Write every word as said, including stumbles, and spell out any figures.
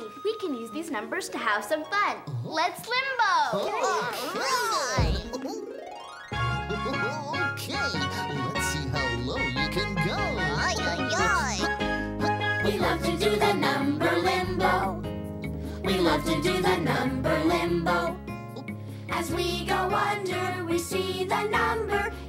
We can use these numbers to have some fun. Let's limbo. Okay. Okay, let's see how low you can go. Ay, ay, ay. We love to do the number limbo. We love to do the number limbo. As we go under, we see the number.